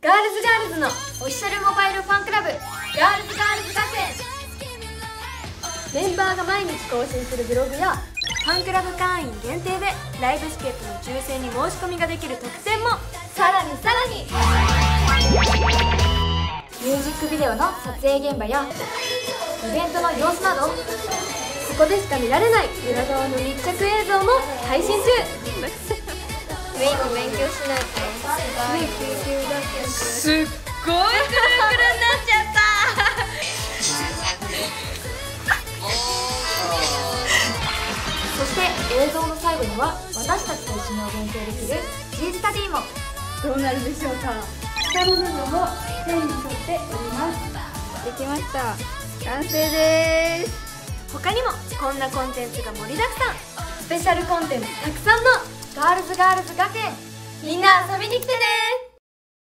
ガールズのオフィシャルモバイルファンクラブガールズ学園。メンバーが毎日更新するブログやファンクラブ会員限定でライブチケットの抽選に申し込みができる特典も。さらにミュージックビデオの撮影現場やイベントの様子など、そこでしか見られない裏側の密着映像も配信中。メイも勉強しないと。 すっごいくるくるになっちゃった。 そして映像の最後には私たちと一緒にお勉強できる G スタディも。 どうなるでしょうか。下の部分を線に沿って折ります。できました。完成です。 他にもこんなコンテンツが盛りだくさん、スペシャルコンテンツたくさんのガールズ学園。みんな遊びに来てね。